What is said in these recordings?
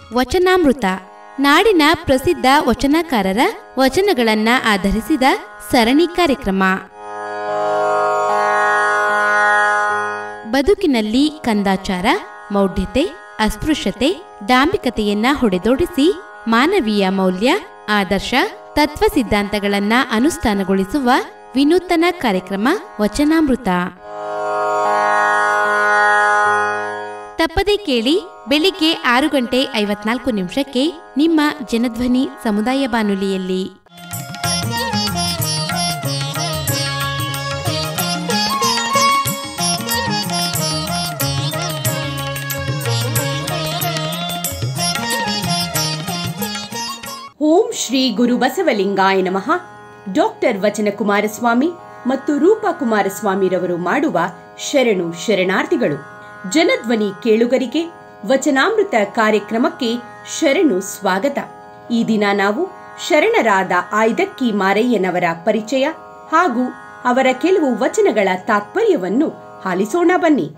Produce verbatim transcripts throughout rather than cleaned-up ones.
ವಚನಾಮೃತ, ನಾಡಿನ ಪ್ರಸಿದ್ಧ ವಚನಕಾರರ ವಚನಗಳನ್ನ ಆಧರಿಸಿದ ಸರಣಿ ಕಾರ್ಯಕ್ರಮ. ಬದುಕಿನಲ್ಲಿ ಕಂದಾಚಾರ, ಮೌಢ್ಯತೆ, ಅಸ್ಪೃಶ್ಯತೆ, ಡಾಂಬಿಕತೆಯನ್ನ ಹೊಡೆದೋಡಿಸಿ ಮಾನವೀಯ ಮೌಲ್ಯ, ಆದರ್ಶ, ತತ್ವ ಸಿದ್ಧಾಂತಗಳನ್ನ ಅನುಷ್ಠಾನಗೊಳಿಸುವ ವಿನೂತನ ಕಾರ್ಯಕ್ರಮ ವಚನಾಮೃತ. ತಪ್ಪದೇ ಕೇಳಿ ಬೆಳಿಗ್ಗೆ ಆರು ಗಂಟೆ ಐವತ್ನಾಲ್ಕು ನಿಮಿಷಕ್ಕೆ ನಿಮ್ಮ ಜನಧ್ವನಿ ಸಮುದಾಯ ಬಾನುಲಿಯಲ್ಲಿ. ಓಂ ಶ್ರೀ ಗುರು ಬಸವಲಿಂಗಾಯ ನಮಃ. ಡಾಕ್ಟರ್ ವಚನ ಕುಮಾರಸ್ವಾಮಿ ಮತ್ತು ರೂಪಾ ಕುಮಾರಸ್ವಾಮಿರವರು ಮಾಡುವ ಶರಣು ಶರಣಾರ್ಥಿಗಳು. ಜನಧ್ವನಿ ಕೇಳುಗರಿಗೆ ವಚನಾಮೃತ ಕಾರ್ಯಕ್ರಮಕ್ಕೆ ಶರಣು ಸ್ವಾಗತ. ಈ ದಿನ ನಾವು ಶರಣರಾದ ಆಯ್ದಕ್ಕಿ ಮಾರಯ್ಯನವರ ಪರಿಚಯ ಹಾಗೂ ಅವರ ಕೆಲವು ವಚನಗಳ ತಾತ್ಪರ್ಯವನ್ನು ಆಲಿಸೋಣ ಬನ್ನಿ.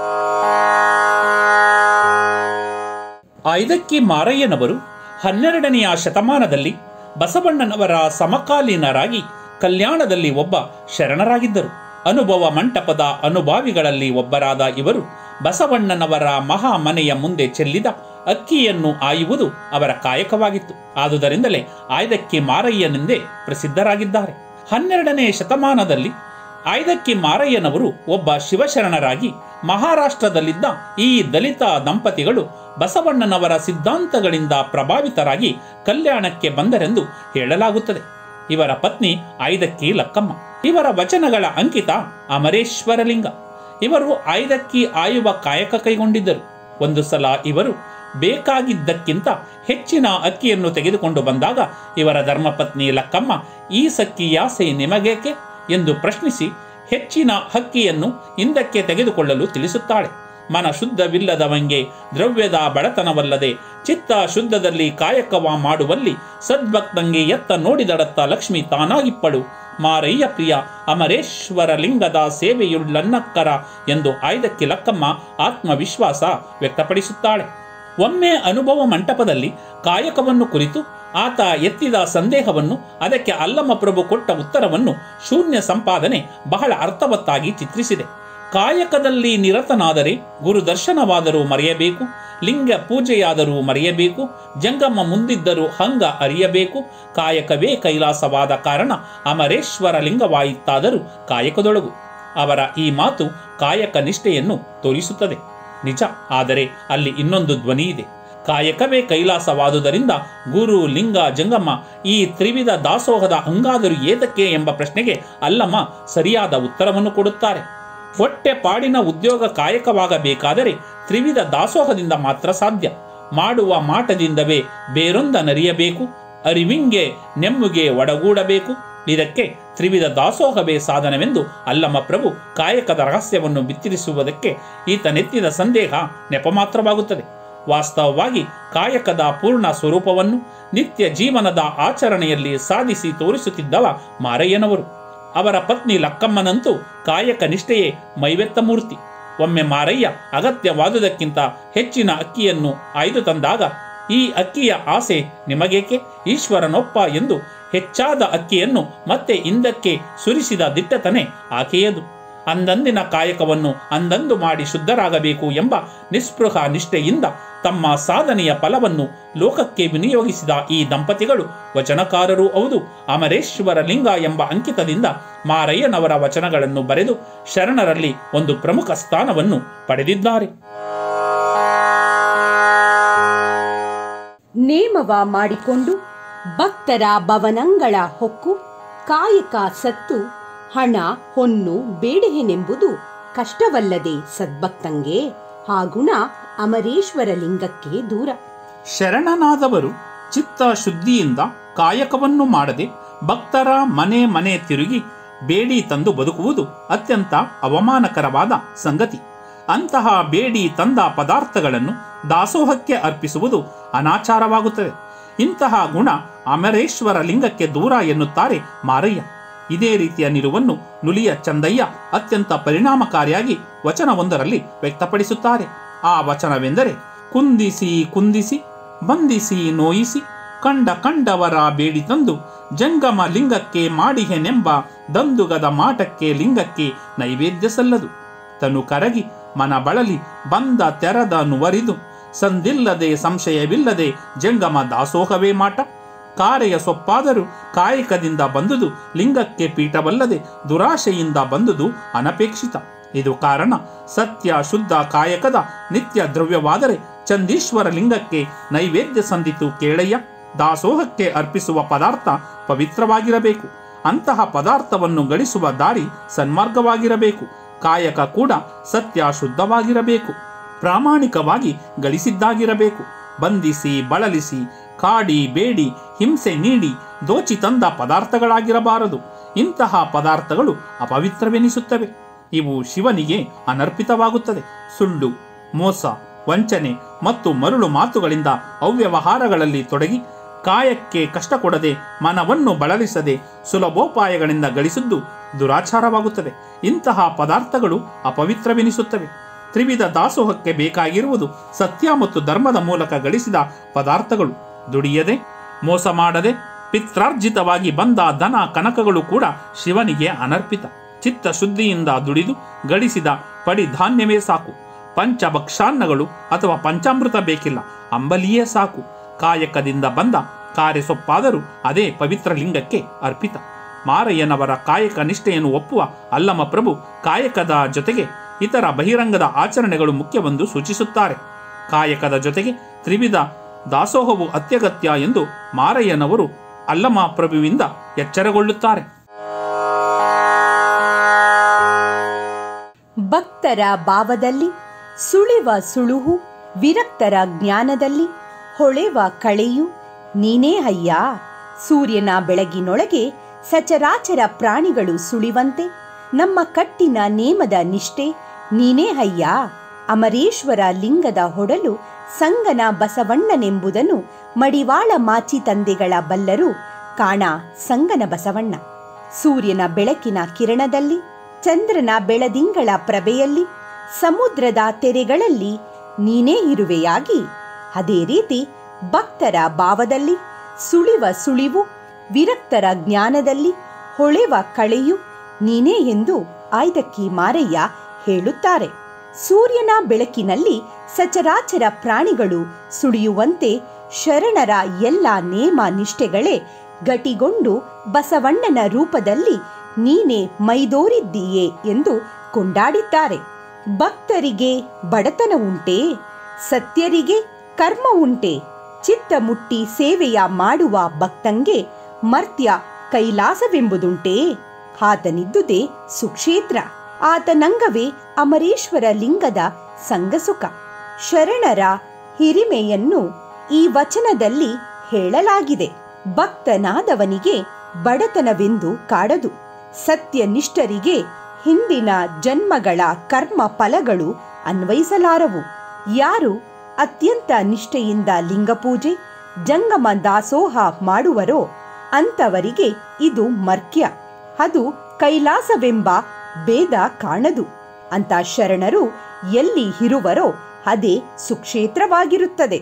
ಆಯ್ದಕ್ಕಿ ಮಾರಯ್ಯನವರು ಹನ್ನೆರಡನೆಯ ಶತಮಾನದಲ್ಲಿ ಬಸವಣ್ಣನವರ ಸಮಕಾಲೀನರಾಗಿ ಕಲ್ಯಾಣದಲ್ಲಿ ಒಬ್ಬ ಶರಣರಾಗಿದ್ದರು. ಅನುಭವ ಮಂಟಪದ ಅನುಭಾವಿಗಳಲ್ಲಿ ಒಬ್ಬರಾದ ಇವರು ಬಸವಣ್ಣನವರ ಮಹಾ ಮನೆಯ ಮುಂದೆ ಚೆಲ್ಲಿದ ಅಕ್ಕಿಯನ್ನು ಆಯುವುದು ಅವರ ಕಾಯಕವಾಗಿತ್ತು. ಆದುದರಿಂದಲೇ ಆಯ್ದಕ್ಕಿ ಮಾರಯ್ಯನೆಂದೇ ಪ್ರಸಿದ್ಧರಾಗಿದ್ದಾರೆ. ಹನ್ನೆರಡನೇ ಶತಮಾನದಲ್ಲಿ ಆಯ್ದಕ್ಕಿ ಮಾರಯ್ಯನವರು ಒಬ್ಬ ಶಿವಶರಣರಾಗಿ ಮಹಾರಾಷ್ಟ್ರದಲ್ಲಿದ್ದ ಈ ದಲಿತ ದಂಪತಿಗಳು ಬಸವಣ್ಣನವರ ಸಿದ್ಧಾಂತಗಳಿಂದ ಪ್ರಭಾವಿತರಾಗಿ ಕಲ್ಯಾಣಕ್ಕೆ ಬಂದರೆಂದು ಹೇಳಲಾಗುತ್ತದೆ. ಇವರ ಪತ್ನಿ ಆಯ್ದಕ್ಕಿ ಲಕ್ಕಮ್ಮ. ಇವರ ವಚನಗಳ ಅಂಕಿತ ಅಮರೇಶ್ವರಲಿಂಗ. ಇವರು ಆಯ್ದಕ್ಕಿ ಆಯುವ ಕಾಯಕ ಕೈಗೊಂಡಿದ್ದರು. ಒಂದು ಸಲ ಇವರು ಬೇಕಾಗಿದ್ದಕ್ಕಿಂತ ಹೆಚ್ಚಿನ ಅಕ್ಕಿಯನ್ನು ತೆಗೆದುಕೊಂಡು ಬಂದಾಗ ಇವರ ಧರ್ಮಪತ್ನಿ ಲಕ್ಕಮ್ಮ, ಈ ಸಕ್ಕಿಯಾಸೆ ನಿಮಗೇಕೆ ಎಂದು ಪ್ರಶ್ನಿಸಿ ಹೆಚ್ಚಿನ ಹಕ್ಕಿಯನ್ನು ಹಿಂದಕ್ಕೆ ತೆಗೆದುಕೊಳ್ಳಲು ತಿಳಿಸುತ್ತಾಳೆ. ಮನ ಶುದ್ಧವಿಲ್ಲದವಂಗೆ ದ್ರವ್ಯದ ಬಡತನವಲ್ಲದೆ ಚಿತ್ತ ಶುದ್ಧದಲ್ಲಿ ಕಾಯಕವ ಮಾಡುವಲ್ಲಿ ಸದ್ಭಕ್ತಂಗೆ ಎತ್ತ ನೋಡಿದಡತ್ತ ಲಕ್ಷ್ಮಿ ತಾನಾಗಿಪ್ಪಳು. ಮಾರಯ್ಯ ಪ್ರಿಯ ಅಮರೇಶ್ವರ ಲಿಂಗದ ಸೇವೆಯುಳ್ಳನ್ನಕ್ಕರ ಎಂದು ಆಯ್ದಕ್ಕಿ ಲಕ್ಕಮ್ಮ ಆತ್ಮವಿಶ್ವಾಸ ವ್ಯಕ್ತಪಡಿಸುತ್ತಾಳೆ. ಒಮ್ಮೆ ಅನುಭವ ಮಂಟಪದಲ್ಲಿ ಕಾಯಕವನ್ನು ಕುರಿತು ಆತ ಎತ್ತಿದ ಸಂದೇಹವನ್ನು, ಅದಕ್ಕೆ ಅಲ್ಲಮ್ಮ ಪ್ರಭು ಕೊಟ್ಟ ಉತ್ತರವನ್ನು ಶೂನ್ಯ ಸಂಪಾದನೆ ಬಹಳ ಅರ್ಥವತ್ತಾಗಿ ಚಿತ್ರಿಸಿದೆ. ಕಾಯಕದಲ್ಲಿ ನಿರತನಾದರೆ ಗುರು ದರ್ಶನವಾದರೂ ಮರೆಯಬೇಕು, ಲಿಂಗ ಪೂಜೆಯಾದರೂ ಮರೆಯಬೇಕು, ಜಂಗಮ ಮುಂದಿದ್ದರೂ ಹಂಗ ಅರಿಯಬೇಕು. ಕಾಯಕವೇ ಕೈಲಾಸವಾದ ಕಾರಣ ಅಮರೇಶ್ವರ ಲಿಂಗವಾಯಿತಾದರೂ ಕಾಯಕದೊಳಗು. ಅವರ ಈ ಮಾತು ಕಾಯಕ ನಿಷ್ಠೆಯನ್ನು ತೋರಿಸುತ್ತದೆ. ನಿಜ, ಆದರೆ ಅಲ್ಲಿ ಇನ್ನೊಂದು ಧ್ವನಿ ಇದೆ. ಕಾಯಕವೇ ಕೈಲಾಸವಾದುದರಿಂದ ಗುರು, ಲಿಂಗ, ಜಂಗಮ ಈ ತ್ರಿವಿಧ ದಾಸೋಹದ ಹಂಗಾದರೂ ಏತಕ್ಕೆ ಎಂಬ ಪ್ರಶ್ನೆಗೆ ಅಲ್ಲಮ್ಮ ಸರಿಯಾದ ಉತ್ತರವನ್ನು ಕೊಡುತ್ತಾರೆ. ಹೊಟ್ಟೆ ಪಾಡಿನ ಉದ್ಯೋಗ ಕಾಯಕವಾಗಬೇಕಾದರೆ ತ್ರಿವಿಧ ದಾಸೋಹದಿಂದ ಮಾತ್ರ ಸಾಧ್ಯ. ಮಾಡುವ ಮಾಟದಿಂದವೇ ಬೇರೊಂದ ನರಿಯಬೇಕು, ಅರಿವಿಂಗೆ ನೆಮ್ಮುಗೆ ಒಡಗೂಡಬೇಕು. ಇದಕ್ಕೆ ತ್ರಿವಿಧ ದಾಸೋಹವೇ ಸಾಧನವೆಂದು ಅಲ್ಲಮ್ಮ ಪ್ರಭು ಕಾಯಕದ ರಹಸ್ಯವನ್ನು ಬಿತ್ತರಿಸುವುದಕ್ಕೆ ಈತನೆತ್ತಿದ ಸಂದೇಹ ನೆಪ ಮಾತ್ರವಾಗುತ್ತದೆ. ವಾಸ್ತವವಾಗಿ ಕಾಯಕದ ಪೂರ್ಣ ಸ್ವರೂಪವನ್ನು ನಿತ್ಯ ಜೀವನದ ಆಚರಣೆಯಲ್ಲಿ ಸಾಧಿಸಿ ತೋರಿಸುತ್ತಿದ್ದವ ಮಾರಯ್ಯನವರು. ಅವರ ಪತ್ನಿ ಲಕ್ಕಮ್ಮನಂತೂ ಕಾಯಕ ನಿಷ್ಠೆಯೇ ಮೈವೆತ್ತ ಮೂರ್ತಿ. ಒಮ್ಮೆ ಮಾರಯ್ಯ ಅಗತ್ಯವಾದುದಕ್ಕಿಂತ ಹೆಚ್ಚಿನ ಅಕ್ಕಿಯನ್ನು ಆಯ್ದು ತಂದಾಗ, ಈ ಅಕ್ಕಿಯ ಆಸೆ ನಿಮಗೇಕೆ, ಈಶ್ವರನೊಪ್ಪ ಎಂದು ಹೆಚ್ಚಾದ ಅಕ್ಕಿಯನ್ನು ಮತ್ತೆ ಹಿಂದಕ್ಕೆ ಸುರಿಸಿದ ದಿಟ್ಟತನೆ ಆಕೆಯದು. ಅಂದಂದಿನ ಕಾಯಕವನ್ನು ಅಂದಂದು ಮಾಡಿ ಶುದ್ಧರಾಗಬೇಕು ಎಂಬ ನಿಸ್ಪೃಹ ನಿಷ್ಠೆಯಿಂದ ತಮ್ಮ ಸಾಧನೆಯ ಫಲವನ್ನು ಲೋಕಕ್ಕೆ ವಿನಿಯೋಗಿಸಿದ ಈ ದಂಪತಿಗಳು ವಚನಕಾರರೂ ಹೌದು. ಅಮರೇಶ್ವರ ಲಿಂಗ ಎಂಬ ಅಂಕಿತದಿಂದ ಮಾರಯ್ಯನವರ ವಚನಗಳನ್ನು ಬರೆದು ಶರಣರಲ್ಲಿ ಒಂದು ಪ್ರಮುಖ ಸ್ಥಾನವನ್ನು ಪಡೆದಿದ್ದಾರೆ. ನೇಮವ ಮಾಡಿಕೊಂಡು ಭಕ್ತರ ಭವನಂಗಳ ಹೊಕ್ಕು, ಕಾಯಕ ಸತ್ತು ಹಣ ಹೊನ್ನು ಬೇಡೆಹೆನೆಂಬುದು ಕಷ್ಟವಲ್ಲದೆ ಸದ್ಭಕ್ತಂಗೆ, ಹಾಗುಣ ಅಮರೇಶ್ವರ ಲಿಂಗಕ್ಕೆ ದೂರ. ಶರಣನಾದವರು ಚಿತ್ತ ಶುದ್ಧಿಯಿಂದ ಕಾಯಕವನ್ನು ಮಾಡದೆ ಭಕ್ತರ ಮನೆ ಮನೆ ತಿರುಗಿ ಬೇಡಿ ತಂದು ಬದುಕುವುದು ಅತ್ಯಂತ ಅವಮಾನಕರವಾದ ಸಂಗತಿ. ಅಂತಹ ಬೇಡಿ ತಂದ ಪದಾರ್ಥಗಳನ್ನು ದಾಸೋಹಕ್ಕೆ ಅರ್ಪಿಸುವುದು ಅನಾಚಾರವಾಗುತ್ತದೆ. ಇಂತಹ ಗುಣ ಅಮರೇಶ್ವರ ಲಿಂಗಕ್ಕೆ ದೂರ ಎನ್ನುತ್ತಾರೆ ಮಾರಯ್ಯ. ಇದೇ ರೀತಿಯ ನಿಲುವನ್ನು ನುಲಿಯ ಚಂದಯ್ಯ ಅತ್ಯಂತ ಪರಿಣಾಮಕಾರಿಯಾಗಿ ವಚನವೊಂದರಲ್ಲಿ ವ್ಯಕ್ತಪಡಿಸುತ್ತಾರೆ. ಆ ವಚನವೆಂದರೆ, ಕುಂದಿಸಿ ಕುಂದಿಸಿ ಬಂಧಿಸಿ ನೋಯಿಸಿ ಕಂಡ ಕಂಡವರ ಬೇಡಿ ತಂದು ಜಂಗಮ ಲಿಂಗಕ್ಕೆ ಮಾಡಿಹೆನೆಂಬ ದಂದುಗದ ಮಾಟಕ್ಕೆ ಲಿಂಗಕ್ಕೆ ನೈವೇದ್ಯ ಸಲ್ಲದು. ತನು ಕರಗಿ ಮನ ಬಳಲಿ ಬಂದ ತೆರದ ನುವರಿದು ಸಂದಿಲ್ಲದೆ ಸಂಶಯವಿಲ್ಲದೆ ಜಂಗಮ ದಾಸೋಹವೇ ಮಾಟ. ಕಾರೆಯ ಸೊಪ್ಪಾದರೂ ಕಾಯಕದಿಂದ ಬಂದುದು ಲಿಂಗಕ್ಕೆ ಪೀಠವಲ್ಲದೆ ದುರಾಶೆಯಿಂದ ಬಂದುದು ಅನಪೇಕ್ಷಿತ. ಇದು ಕಾರಣ ಸತ್ಯ ಶುದ್ಧ ಕಾಯಕದ ನಿತ್ಯ ದ್ರವ್ಯವಾದರೆ ಚಂದೀಶ್ವರ ಲಿಂಗಕ್ಕೆ ನೈವೇದ್ಯ ಸಂದಿತು ಕೇಳಯ್ಯ. ದಾಸೋಹಕ್ಕೆ ಅರ್ಪಿಸುವ ಪದಾರ್ಥ ಪವಿತ್ರವಾಗಿರಬೇಕು. ಅಂತಹ ಪದಾರ್ಥವನ್ನು ಗಳಿಸುವ ದಾರಿ ಸನ್ಮಾರ್ಗವಾಗಿರಬೇಕು. ಕಾಯಕ ಕೂಡ ಸತ್ಯ ಶುದ್ಧವಾಗಿರಬೇಕು, ಪ್ರಾಮಾಣಿಕವಾಗಿ ಗಳಿಸಿದ್ದಾಗಿರಬೇಕು. ಬಂಧಿಸಿ ಬಳಲಿಸಿ ಕಾಡಿ ಬೇಡಿ ಹಿಂಸೆ ನೀಡಿ ದೋಚಿ ತಂದ ಪದಾರ್ಥಗಳಾಗಿರಬಾರದು. ಇಂತಹ ಪದಾರ್ಥಗಳು ಅಪವಿತ್ರವೆನಿಸುತ್ತವೆ. ಇವು ಶಿವನಿಗೆ ಅನರ್ಪಿತವಾಗುತ್ತದೆ. ಸುಳ್ಳು, ಮೋಸ, ವಂಚನೆ ಮತ್ತು ಮರುಳು ಮಾತುಗಳಿಂದ ಅವ್ಯವಹಾರಗಳಲ್ಲಿ ತೊಡಗಿ ಕಾಯಕ್ಕೆ ಕಷ್ಟ ಕೊಡದೆ ಮನವನ್ನು ಬಳಲಿಸದೆ ಸುಲಭೋಪಾಯಗಳಿಂದ ಗಳಿಸಿದ್ದು ದುರಾಚಾರವಾಗುತ್ತದೆ. ಇಂತಹ ಪದಾರ್ಥಗಳು ಅಪವಿತ್ರವೆನಿಸುತ್ತವೆ. ತ್ರಿವಿಧ ದಾಸೋಹಕ್ಕೆ ಬೇಕಾಗಿರುವುದು ಸತ್ಯ ಮತ್ತು ಧರ್ಮದ ಮೂಲಕ ಗಳಿಸಿದ ಪದಾರ್ಥಗಳು. ದುಡಿಯದೆ ಮೋಸ ಮಾಡದೆ ಪಿತ್ರಾರ್ಜಿತವಾಗಿ ಬಂದ ಧನ ಕನಕಗಳು ಕೂಡ ಶಿವನಿಗೆ ಅನರ್ಪಿತ. ಚಿತ್ತ ಶುದ್ಧಿಯಿಂದ ದುಡಿದು ಗಳಿಸಿದ ಪಡಿ ಧಾನ್ಯವೇ ಸಾಕು. ಪಂಚಭಕ್ಷಾನ್ನಗಳು ಅಥವಾ ಪಂಚಾಮೃತ ಬೇಕಿಲ್ಲ, ಅಂಬಲಿಯೇ ಸಾಕು. ಕಾಯಕದಿಂದ ಬಂದ ಕಾರೆ ಸೊಪ್ಪಾದರೂ ಅದೇ ಪವಿತ್ರ ಲಿಂಗಕ್ಕೆ ಅರ್ಪಿತ. ಮಾರಯ್ಯನವರ ಕಾಯಕ ನಿಷ್ಠೆಯನ್ನು ಒಪ್ಪುವ ಅಲ್ಲಮ ಪ್ರಭು ಕಾಯಕದ ಜೊತೆಗೆ ಇತರ ಬಹಿರಂಗದ ಆಚರಣೆಗಳು ಮುಖ್ಯವೆಂದು ಸೂಚಿಸುತ್ತಾರೆ. ಕಾಯಕದ ಜೊತೆಗೆ ತ್ರಿವಿಧ ದಾಸೋಹವು ಅತ್ಯಗತ್ಯ ಎಂದು ಮಾರಯ್ಯನವರು ಅಲ್ಲಮ ಪ್ರಭುವಿಂದ ಎಚ್ಚರಗೊಳ್ಳುತ್ತಾರೆ. ಭಕ್ತರ ಭಾವದಲ್ಲಿ ಸುಳಿವ ಸುಳುಹು, ವಿರಕ್ತರ ಜ್ಞಾನದಲ್ಲಿ ಹೊಳೆವ ಕಳೆಯು ನೀನೇ ಅಯ್ಯ. ಸೂರ್ಯನ ಬೆಳಗಿನೊಳಗೆ ಸಚರಾಚರ ಪ್ರಾಣಿಗಳು ಸುಳಿವಂತೆ ನಮ್ಮ ಕಟ್ಟಿನ ನೇಮದ ನಿಷ್ಠೆ ನೀನೇ ಅಯ್ಯ. ಅಮರೇಶ್ವರ ಲಿಂಗದ ಹೊಡಲು ಸಂಗನ ಬಸವಣ್ಣನೆಂಬುದನ್ನು ಮಡಿವಾಳ ಮಾಚಿ ತಂದೆಗಳ ಬಲ್ಲರು ಕಾಣ ಸಂಗನ ಬಸವಣ್ಣ. ಸೂರ್ಯನ ಬೆಳಕಿನ ಕಿರಣದಲ್ಲಿ, ಚಂದ್ರನ ಬೆಳದಿಂಗಳ ಪ್ರಭೆಯಲ್ಲಿ, ಸಮುದ್ರದ ತೆರೆಗಳಲ್ಲಿ ನೀನೇ ಇರುವೆಯಾಗಿ. ಅದೇ ರೀತಿ ಭಕ್ತರ ಭಾವದಲ್ಲಿ ಸುಳಿವ ಸುಳಿವು, ವಿರಕ್ತರ ಜ್ಞಾನದಲ್ಲಿ ಹೊಳೆವ ಕಳೆಯು ನೀನೇ ಎಂದು ಆಯ್ದಕ್ಕಿ ಮಾರಯ್ಯ ಹೇಳುತ್ತಾರೆ. ಸೂರ್ಯನ ಬೆಳಕಿನಲ್ಲಿ ಸಚರಾಚರ ಪ್ರಾಣಿಗಳು ಸುಳಿಯುವಂತೆ ಶರಣರ ಎಲ್ಲ ನೇಮ ನಿಷ್ಠೆಗಳೇ ಗಟಿಗೊಂಡು ಬಸವಣ್ಣನ ರೂಪದಲ್ಲಿ ನೀನೇ ಮೈದೋರಿದ್ದೀಯೇ ಎಂದು ಕೊಂಡಾಡಿದ್ದಾರೆ. ಭಕ್ತರಿಗೆ ಬಡತನ ಉಂಟೆ, ಸತ್ಯರಿಗೆ ಕರ್ಮ ಉಂಟೆ. ಚಿತ್ತ ಮುಟ್ಟಿ ಸೇವೆಯ ಮಾಡುವ ಭಕ್ತಂಗೆ ಮರ್ತ್ಯ ಕೈಲಾಸವೆಂಬುದುಂಟೆ. ಆತನಿದ್ದುದೇ ಸುಕ್ಷೇತ್ರ, ಆತನಂಗವೇ ಅಮರೇಶ್ವರ ಲಿಂಗದ ಸಂಗಸುಖ. ಶರಣರ ಹಿರಿಮೆಯನ್ನು ಈ ವಚನದಲ್ಲಿ ಹೇಳಲಾಗಿದೆ. ಭಕ್ತನಾದವನಿಗೆ ಬಡತನವೆಂದು ಕಾಡದು. ಸತ್ಯನಿಷ್ಠರಿಗೆ ಹಿಂದಿನ ಜನ್ಮಗಳ ಕರ್ಮ ಫಲಗಳು ಅನ್ವಯಿಸಲಾರವು. ಯಾರು ಅತ್ಯಂತ ನಿಷ್ಠೆಯಿಂದ ಲಿಂಗಪೂಜೆ, ಜಂಗಮ ದಾಸೋಹ ಮಾಡುವರೋ ಅಂತವರಿಗೆ ಇದು ಮರ್ಕ್ಯ, ಅದು ಕೈಲಾಸವೆಂಬ ಭೇದ ಕಾಣದು. ಅಂತ ಶರಣರು ಎಲ್ಲಿ ಇರುವರೋ ಅದೇ ಸುಕ್ಷೇತ್ರವಾಗಿರುತ್ತದೆ.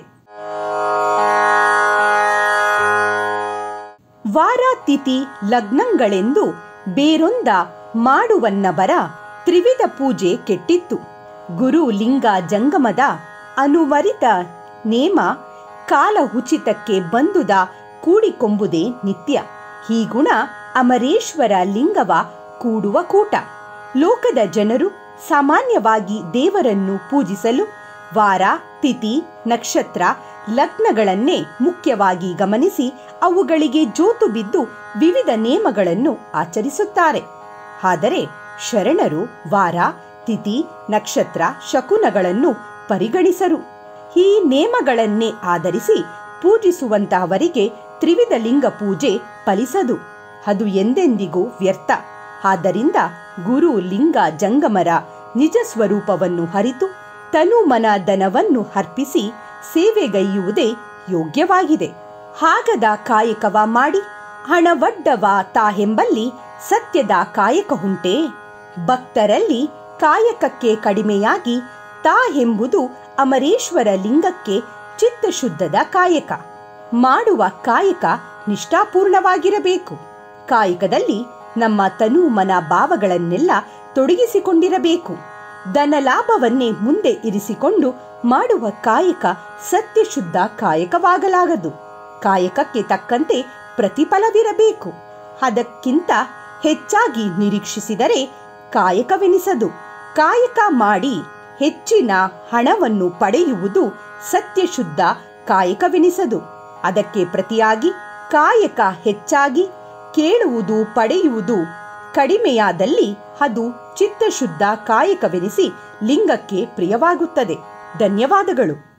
ವಾರ ತಿಥಿ ಲಗ್ನಗಳೆಂದು ಬೇರೊಂದ ಮಾಡುವನ್ನಬರ ತ್ರಿವಿಧ ಪೂಜೆ ಕೆಟ್ಟಿತ್ತು. ಗುರು ಲಿಂಗ ಜಂಗಮದ ಅನುವರಿತ ನೇಮ ಕಾಲ ಉಚಿತಕ್ಕೆ ಬಂದುದ ಕೂಡಿಕೊಂಬುದೇ ನಿತ್ಯ. ಈ ಗುಣ ಅಮರೇಶ್ವರ ಲಿಂಗವ ಕೂಡುವ ಕೂಟ. ಲೋಕದ ಜನರು ಸಾಮಾನ್ಯವಾಗಿ ದೇವರನ್ನು ಪೂಜಿಸಲು ವಾರ ತಿಥಿ ನಕ್ಷತ್ರ ಲಗ್ನಗಳನ್ನೇ ಮುಖ್ಯವಾಗಿ ಗಮನಿಸಿ ಅವುಗಳಿಗೆ ಜೋತು ಬಿದ್ದು ವಿವಿಧ ನೇಮಗಳನ್ನು ಆಚರಿಸುತ್ತಾರೆ. ಆದರೆ ಶರಣರು ವಾರ ತಿಥಿ ನಕ್ಷತ್ರ ಶಕುನಗಳನ್ನು ಪರಿಗಣಿಸರು. ಈ ನೇಮಗಳನ್ನೇ ಆಧರಿಸಿ ಪೂಜಿಸುವಂತಹವರಿಗೆ ತ್ರಿವಿಧ ಲಿಂಗ ಪೂಜೆ ಫಲಿಸದು, ಅದು ಎಂದೆಂದಿಗೂ ವ್ಯರ್ಥ. ಆದ್ದರಿಂದ ಗುರು ಲಿಂಗ ಜಂಗಮರ ನಿಜ ಸ್ವರೂಪವನ್ನು ಅರಿತು ತನು ಮನ ಧನವನ್ನು ಅರ್ಪಿಸಿ ಸೇವೆಗೈಯುವುದೇ ಯೋಗ್ಯವಾಗಿದೆ. ಹಾಗದ ಕಾಯಕವ ಮಾಡಿ ಹಣವಡ್ಡವ ತಾಹೆಂಬಲ್ಲಿ ಸತ್ಯದ ಕಾಯಕ ಉಂಟೆ. ಭಕ್ತರಲ್ಲಿ ಕಾಯಕಕ್ಕೆ ಕಡಿಮೆಯಾಗಿ ತಾ ಎಂಬುದು ಅಮರೇಶ್ವರ ಲಿಂಗಕ್ಕೆ ಚಿತ್ತಶುದ್ಧದ ಕಾಯಕ. ಮಾಡುವ ಕಾಯಕ ನಿಷ್ಠಾಪೂರ್ಣವಾಗಿರಬೇಕು. ಕಾಯಕದಲ್ಲಿ ನಮ್ಮ ತನು ಮನ ಭಾವಗಳನ್ನೆಲ್ಲ ತೊಡಗಿಸಿಕೊಂಡಿರಬೇಕು. ಧನಲಾಭವನ್ನೇ ಮುಂದೆ ಇರಿಸಿಕೊಂಡು ಮಾಡುವ ಕಾಯಕ ಸತ್ಯಶುದ್ಧ ಕಾಯಕವಾಗಲಾಗದು. ಕಾಯಕಕ್ಕೆ ತಕ್ಕಂತೆ ಪ್ರತಿಫಲವಿರಬೇಕು. ಅದಕ್ಕಿಂತ ಹೆಚ್ಚಾಗಿ ನಿರೀಕ್ಷಿಸಿದರೆ ಕಾಯಕವೆನಿಸದು. ಕಾಯಕ ಮಾಡಿ ಹೆಚ್ಚಿನ ಹಣವನ್ನು ಪಡೆಯುವುದು ಸತ್ಯಶುದ್ಧ ಕಾಯಕವೆನಿಸದು. ಅದಕ್ಕೆ ಪ್ರತಿಯಾಗಿ ಕಾಯಕ ಹೆಚ್ಚಾಗಿ ಕೇಳುವುದು ಪಡೆಯುವುದು ಕಡಿಮೆಯಾದಲ್ಲಿ ಅದು ಚಿತ್ತಶುದ್ಧ ಕಾಯಕವೆನಿಸಿ ಲಿಂಗಕ್ಕೆ ಪ್ರಿಯವಾಗುತ್ತದೆ. ಧನ್ಯವಾದಗಳು.